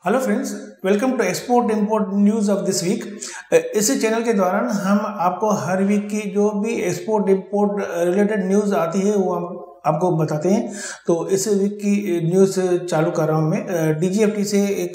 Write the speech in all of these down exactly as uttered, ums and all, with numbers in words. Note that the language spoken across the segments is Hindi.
Hello friends, welcome to export import news of this week. इस चैनल के दौरान हम आपको हर वीक की जो भी एक्सपोर्ट इंपोर्ट रिलेटेड न्यूज़ आती है वो हम आपको बताते हैं। तो इस वीक की न्यूज़ चालू कर रहा हूँ मैं। डीजीएफटी से एक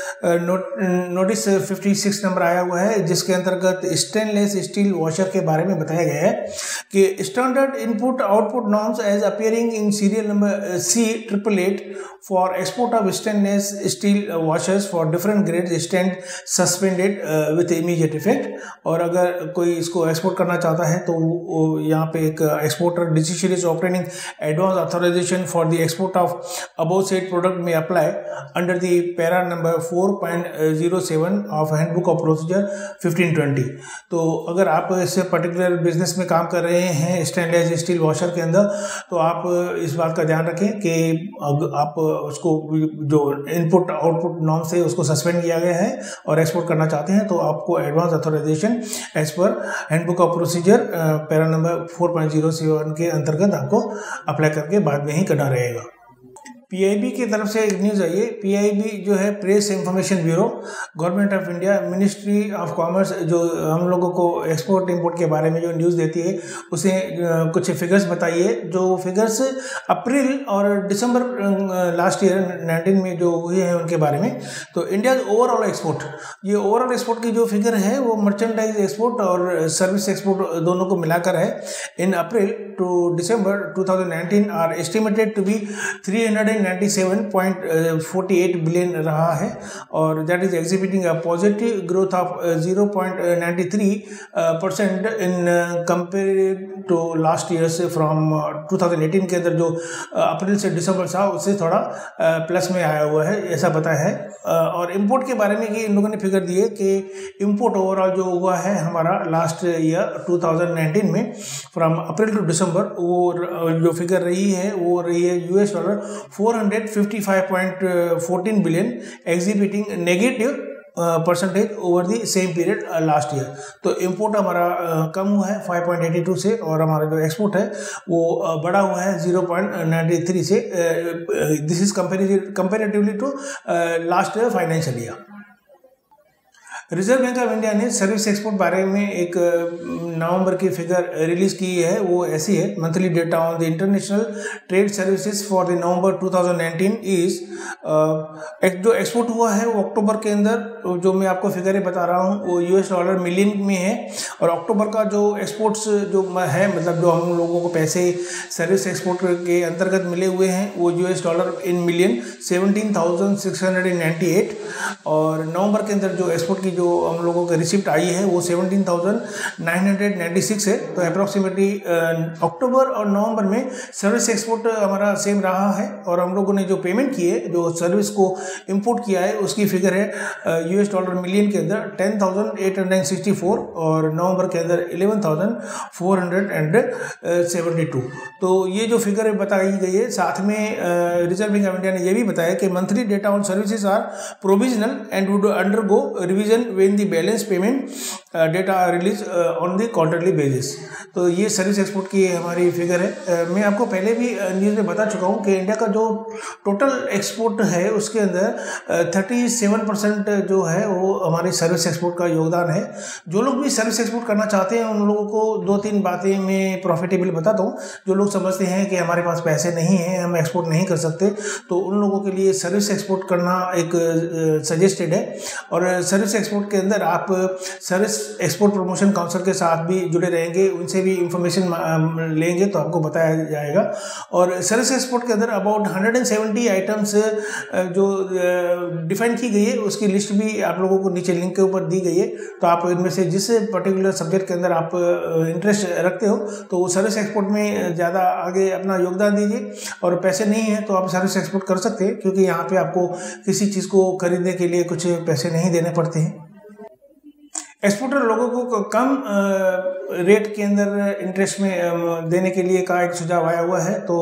नोट नोटिस छप्पन नंबर आया हुआ है, जिसके अंतर्गत स्टेनलेस स्टील वॉशर के बारे में बताया गया है कि standard input output norms as appearing in serial number C triple eight for export of stainless steel washers for different grade stand suspended with immediate effect. और अगर कोई इसको एक्सपोर्ट करना चाहता है तो यहाँ पे एक exporter decision is operating advance authorization for the export of above said product may apply under the para number four point zero seven of handbook of procedure fifteen twenty। तो अगर आप इस पर्टिकुलर बिजनेस में काम कर रहे हैं स्टेनलेस स्टील वॉशर के अंदर, तो आप इस बात का ध्यान रखें कि आप उसको जो इनपुट आउटपुट नॉर्म से उसको सस्पेंड किया गया है और एक्सपोर्ट करना चाहते हैं तो आपको advance authorisation as per handbook of procedure para number four point zero seven के अंतर्गत आपको अप्लाई करके बाद में ही करना रहेगा। पीआईबी की तरफ से एक न्यूज़ आई है। पीआईबी जो है press information bureau, government of India, ministry of commerce, जो हम लोगों को एक्सपोर्ट इंपोर्ट के बारे में जो न्यूज़ देती है उसे कुछ फिगर्स बताइए। जो फिगर्स अप्रैल और दिसंबर लास्ट ईयर नाइनटीन में जो हुए हैं उनके बारे में। तो इंडिया ओवरऑल एक्सपोर्ट, ये ओवरऑल एक्सपोर्ट की जो फिगर है वो मर्चेंडाइज एक्सपोर्ट और सर्विस एक्सपोर्ट दोनों को मिलाकर है। In April to December two thousand nineteen are estimated to be three hundred ninety-seven point four eight billion रहा है, और that is exhibiting a positive growth of zero point nine three percent in compare to last year से फ्रॉम टू थाउजेंड एटीन के अंदर जो अप्रैल से दिसंबर था उससे थोड़ा प्लस में आया हुआ है, ऐसा बताया है। और इंपोर्ट के बारे में कि इन लोगों ने फिगर दिए कि इंपोर्ट ओवरऑल जो हुआ है हमारा last year two thousand nineteen में फ्रॉम अप्रैल टू दिसंबर, वो जो फिगर रही है वो रही है US dollar four hundred fifty-five point one four billion, exhibiting negative percentage over the same period last year. तो इंपोर्ट हमारा uh, कम हुआ है five point eight two से, और हमारा जो एक्सपोर्ट है वो uh, बढ़ा हुआ है zero point nine three से। This is comparatively to last financial year. Reserve Bank of India ने सर्विस एक्सपोर्ट बारे में एक नवंबर की फिगर रिलीज की है, वो ऐसी है। Monthly data on the international trade services for the November two thousand nineteen is, जो एक्सपोर्ट हुआ है वो अक्टूबर के अंदर, जो मैं आपको फिगरें बता रहा हूँ वो यूएस डॉलर मिलियन में है, और अक्टूबर का जो एक्सपोर्ट्स जो है, मतलब जो हम लोगों को पैसे सर्विस एक्सपोर्ट के अंतर्गत मिले हुए हैं वो US dollar in million seventeen thousand six hundred ninety eight. और नवंबर के अंदर जो एक्सपोर्ट की जो हम लोगों का रिसिप्ट आई है वो seventeen thousand nine hundred ninety six है। तो अप्रॉक्सीमेटली अक्टूबर और नवंबर में सर्विस एक्सपोर्ट हमारा सेम रहा है, और हम लोगों ने जो पेमेंट की है, जो सर्विस को इंपोर्ट किया है उसकी फिगर है यूएस डॉलर मिलियन के अंदर ten thousand eight hundred sixty four, और नवंबर के अंदर eleven thousand four hundred seventy two. तो ये जो फिगर बताई गई है, साथ में रिजर्व बैंक ऑफ इंडिया ने यह भी बताया कि monthly data on services are provisional and would undergo revision when the balance payment uh, data are released uh, on the quarterly basis। तो ये सर्विस एक्सपोर्ट की हमारी फिगर है। uh, मैं आपको पहले भी न्यूज़ में बता चुका हूँ कि इंडिया का जो टोटल एक्सपोर्ट है उसके अंदर थर्टी सेवन परसेंट जो है वो हमारी सर्विस एक्सपोर्ट का योगदान है। जो लोग भी सर्विस एक्सपोर्ट करना चाहते हैं उन लोगों को दो तीन बातें मैं प्रॉफिटेबल बताता हूँ। जो लोग समझते हैं कि हमारे पास पैसे नहीं हैं, हम एक्सपोर्ट नहीं कर सकते, तो उन लोगों के लिए सर्विस एक्सपोर्ट करना एक सजेस्टेड है। और सर्विस एक्सपोर्ट के अंदर आप सर्विस एक्सपोर्ट प्रमोशन काउंसिल के साथ भी जुड़े रहेंगे, उनसे भी इंफॉर्मेशन लेंगे तो आपको बताया जाएगा। और सर्विस एक्सपोर्ट के अंदर about one hundred seventy items जो डिफाइन की गई है उसकी लिस्ट भी आप लोगों को नीचे लिंक के ऊपर दी गई है। तो आप इनमें से जिस पर्टिकुलर सब्जेक्ट के अंदर आप इंटरेस्ट रखते हो तो वो सर्विस एक्सपोर्ट में ज़्यादा आगे अपना योगदान दीजिए। और पैसे नहीं है तो आप सर्विस एक्सपोर्ट कर सकते हैं, क्योंकि यहाँ पे आपको किसी चीज़ को खरीदने के लिए कुछ पैसे नहीं देने पड़ते हैं। एक्सपोर्टर लोगों को कम रेट के अंदर इंटरेस्ट में देने के लिए का एक सुझाव आया हुआ है। तो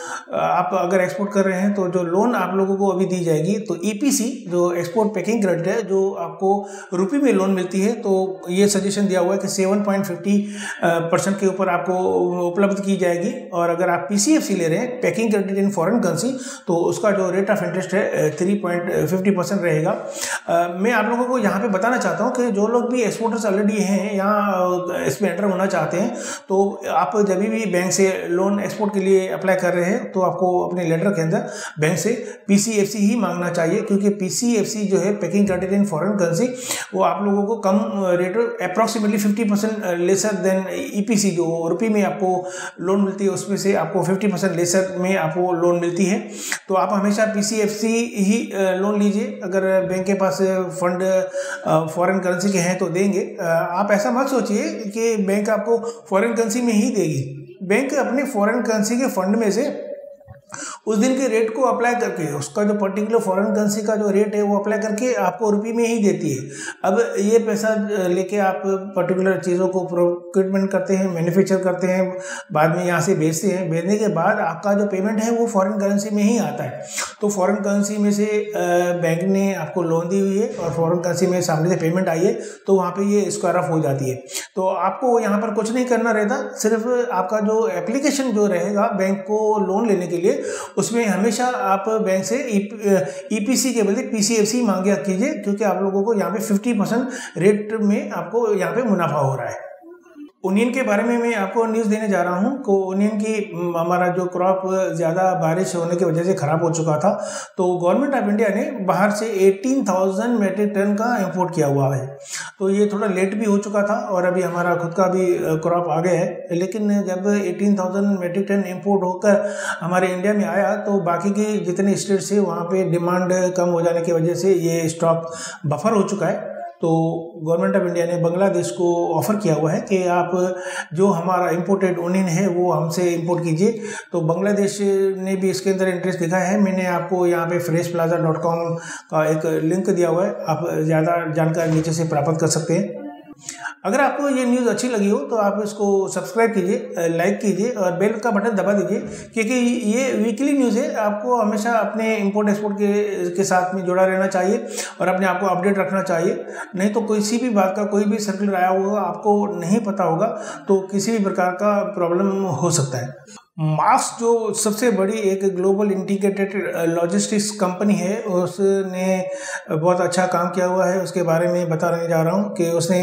आप अगर एक्सपोर्ट कर रहे हैं तो जो लोन आप लोगों को अभी दी जाएगी, तो ईपीसी जो एक्सपोर्ट पैकिंग क्रेडिट है, जो आपको रुपये में लोन मिलती है, तो ये सजेशन दिया हुआ है कि सेवन पॉइंट फिफ्टी परसेंट के ऊपर आपको उपलब्ध की जाएगी। और अगर आप पीसीएफसी ले रहे हैं, packing credit in foreign currency, तो उसका जो रेट ऑफ इंटरेस्ट है थ्री पॉइंट फिफ्टी परसेंट रहेगा। मैं आप लोगों को यहाँ पे बताना चाहता हूँ कि जो लोग भी एक्सपोर्टर्स ऑलरेडी हैं यहाँ इसमें एंटर होना चाहते हैं, तो आप जब भी बैंक से लोन एक्सपोर्ट के लिए अप्लाई कर रहे हैं तो आपको अपने लेटर के अंदर बैंक से पीसीएफसी ही मांगना चाहिए, क्योंकि पीसीएफसी जो है packing credit in foreign currency, वो आप लोगों को कम rate approximately fifty percent lesser than EPC जो रुपये में आपको लोन मिलती है, उसमें से आपको फिफ्टी परसेंट लेसर में आपको लोन मिलती है। तो आप हमेशा पीसीएफसी ही लोन लीजिए। अगर बैंक के पास फंड फॉरेन करेंसी के हैं तो देंगे। आप ऐसा मत सोचिए कि बैंक आपको फॉरेन करेंसी में ही देगी। बैंक अपने फॉरेन करेंसी के फंड में से उस दिन के रेट को अप्लाई करके, उसका जो पर्टिकुलर फॉरेन करेंसी का जो रेट है वो अप्लाई करके आपको रुपये में ही देती है। अब ये पैसा लेके आप पर्टिकुलर चीज़ों को प्रोक्यूरमेंट करते हैं, मैन्युफैक्चर करते हैं, बाद में यहाँ से बेचते हैं। बेचने के बाद आपका जो पेमेंट है वो फॉरेन करेंसी में ही आता है। तो फॉरेन करेंसी में से बैंक ने आपको लोन दी हुई है और फॉरेन करेंसी में सामने से पेमेंट आई है, तो वहाँ पर ये स्क्वायर ऑफ हो जाती है। तो आपको यहाँ पर कुछ नहीं करना रहता, सिर्फ आपका जो एप्लीकेशन जो रहेगा बैंक को लोन लेने के लिए, उसमें हमेशा आप बैंक से ईपीसी के बदले पीसीएफसी मांगे कीजिए, क्योंकि आप लोगों को यहाँ पे फिफ्टी परसेंट रेट में आपको यहाँ पे मुनाफा हो रहा है। ओनियन के बारे में मैं आपको न्यूज़ देने जा रहा हूँ को ओनियन की हमारा जो क्रॉप ज़्यादा बारिश होने की वजह से ख़राब हो चुका था, तो गवर्नमेंट ऑफ इंडिया ने बाहर से अठारह हज़ार मेट्रिक टन का इंपोर्ट किया हुआ है। तो ये थोड़ा लेट भी हो चुका था और अभी हमारा खुद का भी क्रॉप आ गया है। लेकिन जब अठारह हज़ार मेट्रिक टन इंपोर्ट होकर हमारे इंडिया में आया, तो बाकी की जितने स्टेट्स है वहाँ पर डिमांड कम हो जाने की वजह से ये स्टॉक बफर हो चुका है। तो गवर्नमेंट ऑफ इंडिया ने बांग्लादेश को ऑफ़र किया हुआ है कि आप जो हमारा इंपोर्टेड ओनियन है वो हमसे इंपोर्ट कीजिए। तो बांग्लादेश ने भी इसके अंदर इंटरेस्ट दिखाया है। मैंने आपको यहाँ पे फ्रेश प्लाजा डॉट कॉम का एक लिंक दिया हुआ है, आप ज़्यादा जानकारी नीचे से प्राप्त कर सकते हैं। अगर आपको ये न्यूज़ अच्छी लगी हो तो आप इसको सब्सक्राइब कीजिए, लाइक कीजिए और बेल का बटन दबा दीजिए, क्योंकि ये वीकली न्यूज़ है। आपको हमेशा अपने इंपोर्ट एक्सपोर्ट के के साथ में जुड़ा रहना चाहिए और अपने आप को अपडेट रखना चाहिए। नहीं तो किसी भी बात का कोई भी सर्कुलर आया होगा, आपको नहीं पता होगा, तो किसी भी प्रकार का प्रॉब्लम हो सकता है। मार्क्स जो सबसे बड़ी एक ग्लोबल इंटीग्रेटेड लॉजिस्टिक्स कंपनी है, उसने बहुत अच्छा काम किया हुआ है। उसके बारे में बताने जा रहा हूँ कि उसने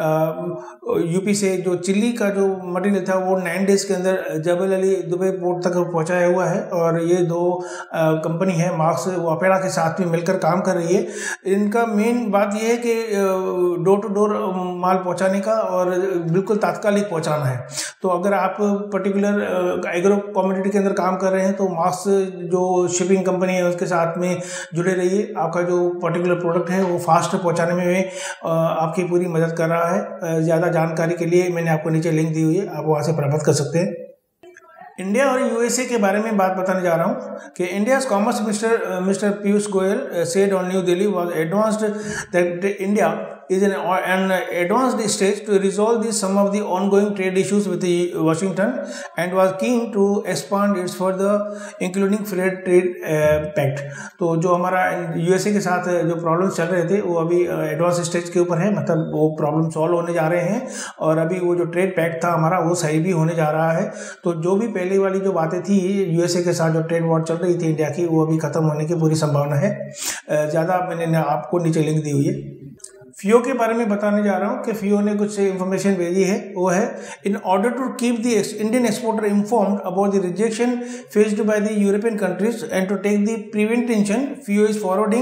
यूपी से जो चिल्ली का जो मटेरियल था वो नाइन डेज के अंदर जबल अली दुबई पोर्ट तक पहुँचाया हुआ है। और ये दो कंपनी है मार्क्स, वो अपेरा के साथ में मिलकर काम कर रही है। इनका मेन बात यह है कि डोर टू डोर माल पहुँचाने का और बिल्कुल तात्कालिक पहुँचाना है। तो अगर आप पर्टिकुलर एग्रो कम्युनिटी के अंदर काम कर रहे हैं तो मार्क्स जो शिपिंग कंपनी है उसके साथ में जुड़े रहिए। आपका जो पर्टिकुलर प्रोडक्ट है वो फास्ट पहुंचाने में आपकी पूरी मदद कर रहा है। ज़्यादा जानकारी के लिए मैंने आपको नीचे लिंक दी हुई है, आप वहाँ से प्राप्त कर सकते हैं। इंडिया और यूएसए के बारे में बात बताने जा रहा हूँ कि India's commerce minister mister Piyush Goyal said on New Delhi was advanced that India is in an advanced stage to resolve the some of the ongoing trade issues with the Washington and was keen to expand its further including freight trade uh, pact। तो जो हमारा यूएसए के साथ जो प्रॉब्लम्स चल रहे थे वो अभी एडवांस स्टेज के ऊपर है, मतलब वो प्रॉब्लम सॉल्व होने जा रहे हैं और अभी वो जो ट्रेड पैक्ट था हमारा वो सही भी होने जा रहा है। तो जो भी पहले वाली जो बातें थी यूएसए के साथ जो ट्रेड वॉर चल रही थी इंडिया की, वो अभी खत्म होने की पूरी संभावना है। ज़्यादा मैंने आपको नीचे लिंक दी हुई है। फियो के बारे में बताने जा रहा हूँ कि फियो ने कुछ इन्फॉर्मेशन भेजी है। वो है in order to keep the Indian exporter informed about the rejection faced by the European countries and to take the prevention, FIEO is forwarding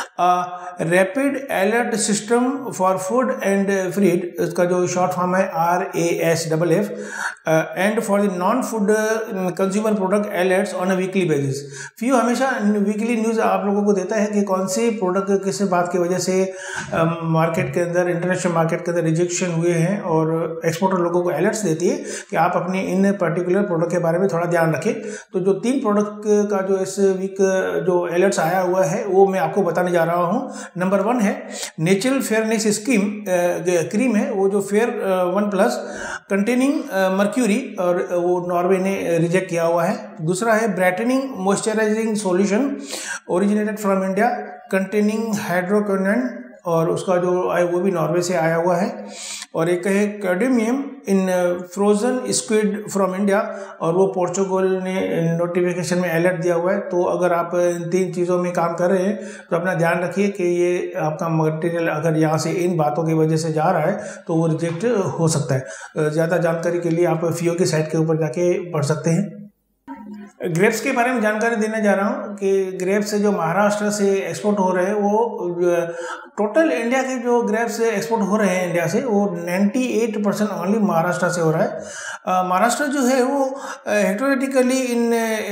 rapid alert system for food and feed, इसका जो शॉर्ट फॉर्म है R A S double F, and for the non food consumer product alerts on a weekly basis. FIEO हमेशा वीकली न्यूज़ आप लोगों को देता है कि कौन सी प्रोडक्ट किस बात की वजह से मार्केट के अंदर, इंटरनेशनल मार्केट के अंदर रिजेक्शन हुए हैं और एक्सपोर्टर लोगों को अलर्ट्स देती है कि आप अपने इन पर्टिकुलर प्रोडक्ट के बारे में थोड़ा ध्यान रखें। तो जो तीन प्रोडक्ट का जो इस वीक जो अलर्ट्स आया हुआ है वो मैं आपको बताने जा रहा हूँ। नंबर वन है नेचुरल फेयरनेस स्कीम क्रीम है, वो जो fair one plus containing mercury, और वो नॉर्वे ने रिजेक्ट किया हुआ है। दूसरा है brightening moisturising solution originated from India containing hydroquinone, और उसका जो आए वो भी नॉर्वे से आया हुआ है। और एक है cadmium in frozen squid from India, और वो पोर्चुगल ने नोटिफिकेशन में अलर्ट दिया हुआ है। तो अगर आप इन तीन चीज़ों में काम कर रहे हैं तो अपना ध्यान रखिए कि ये आपका मटेरियल अगर यहाँ से इन बातों की वजह से जा रहा है तो वो रिजेक्ट हो सकता है। ज़्यादा जानकारी के लिए आप फियो की साइट के ऊपर जाके पढ़ सकते हैं। ग्रेप्स के बारे में जानकारी देने जा रहा हूँ कि ग्रेप्स जो महाराष्ट्र से एक्सपोर्ट हो रहे हैं, वो टोटल इंडिया के जो ग्रेप्स एक्सपोर्ट हो रहे हैं इंडिया से, वो अट्ठानवे परसेंट ओनली महाराष्ट्र से हो रहा है। महाराष्ट्र जो है वो हेक्टोरेटिकली in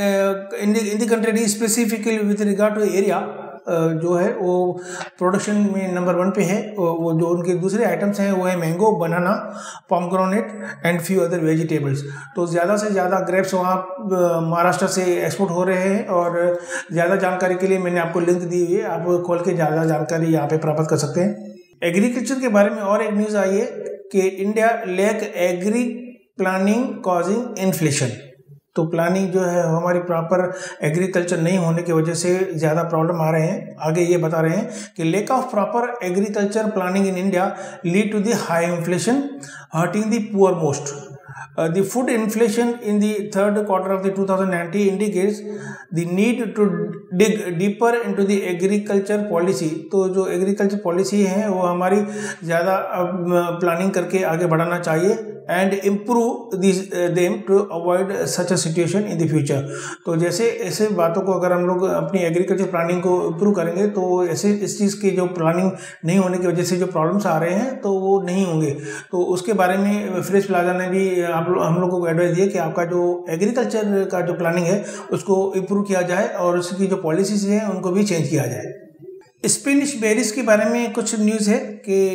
in the country specifically with regard to area जो है वो प्रोडक्शन में नंबर वन पे है। वो जो उनके दूसरे आइटम्स हैं वो है mango, banana, pomegranate and few other vegetables. तो ज़्यादा से ज़्यादा ग्रेप्स वहाँ महाराष्ट्र से एक्सपोर्ट हो रहे हैं। और ज़्यादा जानकारी के लिए मैंने आपको लिंक दी हुई है, आप खोल के ज़्यादा जानकारी यहाँ पे प्राप्त कर सकते हैं। एग्रीकल्चर के बारे में और एक न्यूज़ आई है कि India lack agri planning causing inflation. तो प्लानिंग जो है हमारी प्रॉपर एग्रीकल्चर नहीं होने की वजह से ज़्यादा प्रॉब्लम आ रहे हैं। आगे ये बता रहे हैं कि lack of proper agriculture planning in India lead to the high inflation hurting the poor most. Uh, the food inflation in the third quarter of the two thousand nineteen indicates the need to dig deeper into the agriculture policy। तो जो एग्रीकल्चर पॉलिसी है वो हमारी ज़्यादा प्लानिंग करके आगे बढ़ाना चाहिए and improve this them to avoid such a situation in the future. तो जैसे ऐसे बातों को अगर हम लोग अपनी एग्रीकल्चर प्लानिंग को इम्प्रूव करेंगे तो ऐसे इस चीज़ की जो प्लानिंग नहीं होने की वजह से जो प्रॉब्लम्स आ रहे हैं तो वो नहीं होंगे। तो उसके बारे में फ्रेश प्लाजा ने भी आप लो, हम लोगों को एडवाइस दिया कि आपका जो एग्रीकल्चर का जो प्लानिंग है उसको इम्प्रूव किया जाए और उसकी जो पॉलिसीज हैं उनको भी चेंज किया जाए। स्पेनिश बेरीज के बारे में कुछ न्यूज़ है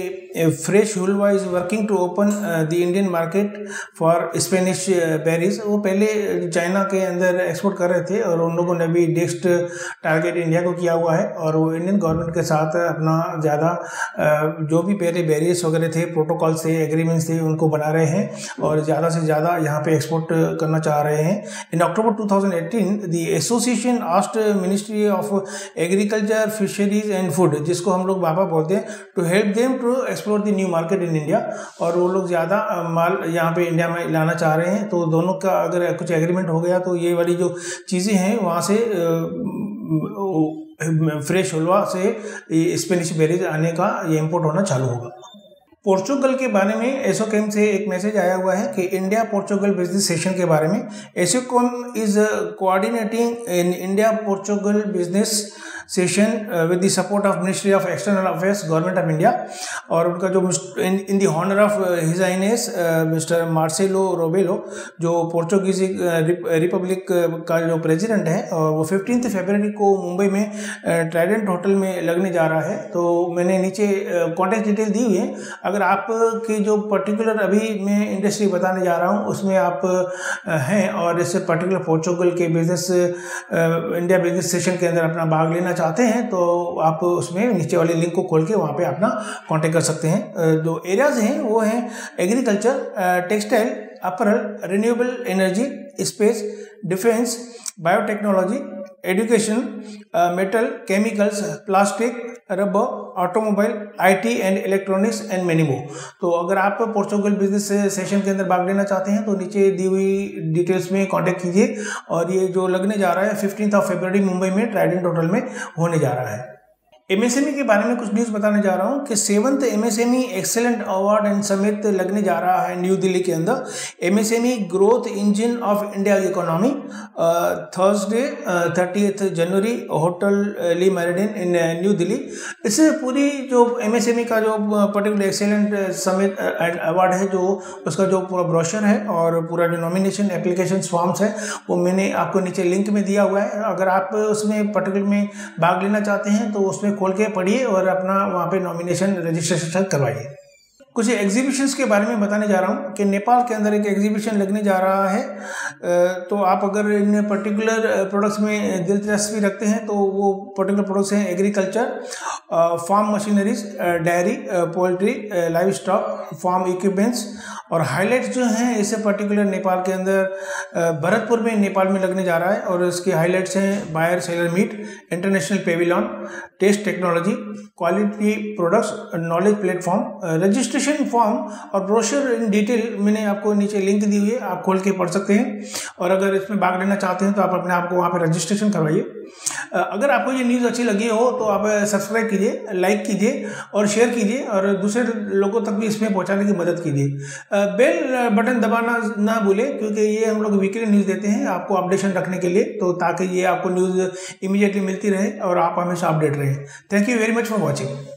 कि फ्रेश हुलवा is working to open the Indian market for Spanish berries. वो पहले चाइना के अंदर एक्सपोर्ट कर रहे थे और उन लोगों ने भी नेक्स्ट टारगेट इंडिया को किया हुआ है और वो इंडियन गवर्नमेंट के साथ अपना ज़्यादा जो भी पहले बेरीज वगैरह थे, प्रोटोकॉल्स थे, एग्रीमेंट्स थे, उनको बना रहे हैं और ज़्यादा से ज़्यादा यहाँ पे एक्सपोर्ट करना चाह रहे हैं। In October two thousand eighteen the association asked ministry of agriculture, fisheries and food, जिसको हम लोग बाबा बोलते हैं, to help them to explore the new market in India. और वो लोग ज़्यादा माल यहाँ पे इंडिया में लाना चाह रहे हैं। तो दोनों का अगर कुछ एग्रीमेंट हो गया तो ये वाली जो चीज़ें हैं वहाँ से फ्रेश हुलवा से स्पेनिश बेरीज आने का ये इम्पोर्ट होना चालू होगा। पोर्चुगल के बारे में एसोकैम से एक मैसेज आया हुआ है कि इंडिया पोर्चुगल बिजनेस सेशन के बारे में ASSOCHAM is coordinating in India Portugal business session with the support of ministry of external affairs government of India. और उनका जो in the honour of his highness mister Marcelo Rebelo, जो पोर्चुगीज रिपब्लिक का जो प्रेसिडेंट है, और वो फिफ्टींथ फरवरी को मुंबई में ट्राइडेंट होटल में लगने जा रहा है। तो मैंने नीचे कॉन्टैक्ट डिटेल दी हुई है। अगर आप की जो पर्टिकुलर अभी मैं इंडस्ट्री बताने जा रहा हूँ उसमें आप हैं और इस पर्टिकुलर पोर्चुगल के बिजनेस इंडिया बिजनेस सेशन के अंदर अपना भाग लेना चाहते हैं तो आप उसमें नीचे वाले लिंक को खोल के वहाँ पे अपना कांटेक्ट कर सकते हैं। जो एरियाज हैं वो हैं agriculture, textile, apparel, renewable energy, space, defence, biotechnology, education, metal, chemicals, plastic, rubber, automobile, IT and electronics and many more. तो अगर आप पोर्चुगल बिजनेस सेशन के अंदर भाग लेना चाहते हैं तो नीचे दी हुई डिटेल्स में कांटेक्ट कीजिए। और ये जो लगने जा रहा है फिफ्टींथ ऑफ फरवरी मुंबई में ट्राइडेंट होटल में होने जा रहा है। एमएसएमई के बारे में कुछ न्यूज़ बताने जा रहा हूँ कि seventh MSME excellent award and summit लगने जा रहा है न्यू दिल्ली के अंदर। MSME growth engine of India economy, Thursday thirtieth January, hotel le meridien in new Delhi. इससे पूरी जो एमएसएमई का जो particular excellent summit and award है, जो उसका जो पूरा ब्रोशर है और पूरा जो नॉमिनेशन एप्लीकेशन फॉर्म्स है वो मैंने आपको नीचे लिंक में दिया हुआ है। अगर आप उसमें पर्टिकुलर में भाग लेना चाहते हैं तो उसमें खोल के पढ़िए और अपना वहाँ पे नॉमिनेशन रजिस्ट्रेशन करवाइए। कुछ एग्जीबिशंस के बारे में बताने जा रहा हूँ कि नेपाल के अंदर एक एग्जीबिशन लगने जा रहा है। तो आप अगर इन पर्टिकुलर प्रोडक्ट्स में दिलचस्पी रखते हैं तो वो पर्टिकुलर प्रोडक्ट्स हैं agriculture, farm machineries, dairy, poultry, live stock, farm equipments. और हाईलाइट्स जो हैं इसे पर्टिकुलर नेपाल के अंदर भरतपुर में नेपाल में लगने जा रहा है। और इसके हाईलाइट्स हैं buyer seller meet, international pavilion, test technology, quality products, knowledge platform, registration form और ब्रोशर इन डिटेल मैंने आपको नीचे लिंक दी हुई है, आप खोल के पढ़ सकते हैं। और अगर इसमें भाग लेना चाहते हैं तो आप अपने आप को वहाँ पर रजिस्ट्रेशन करवाइए। अगर आपको ये न्यूज़ अच्छी लगी हो तो आप सब्सक्राइब कीजिए, लाइक कीजिए और शेयर कीजिए और दूसरे लोगों तक भी इसमें पहुंचाने की मदद कीजिए। बेल बटन दबाना ना भूलें क्योंकि ये हम लोग वीकली न्यूज़ देते हैं आपको अपडेशन रखने के लिए, तो ताकि ये आपको न्यूज़ इमीडिएटली मिलती रहे और आप हमेशा अपडेट रहें। Thank you very much for watching.